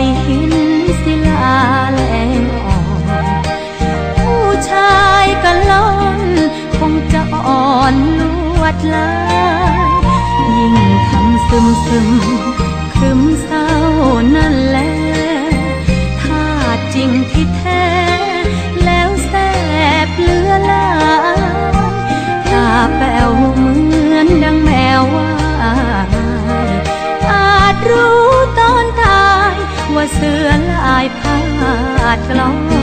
หินศิลาแหลงอ่อนผู้ชายก็ล้นคงจะอ่อนลวดลายยิ่งทำซึมครึมเศร้านั่นแหละถ้าจริงที่แท้แล้วแสบเหลือหลายตาแป๋วเหมือนดังแมวว่ายอาจรู้ตอนตายว่าเสือลายพาดกลอน